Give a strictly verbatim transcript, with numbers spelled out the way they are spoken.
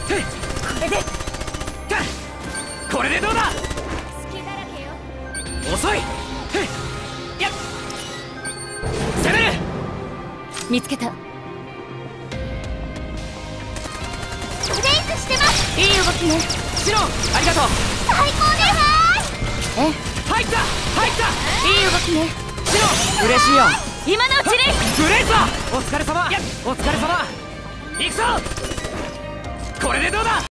れでこれでどうだ。 隙だらけよ。 遅い。やっ攻める。 見つけた。フェイスしてます。いい動きね。 シロンありがとう。 最高ですえ入った入った。 いい動きね。 シロン嬉しいよ。 今のうちにブレイザーお疲れ様。お疲れ様。行くぞ。これでどうだ。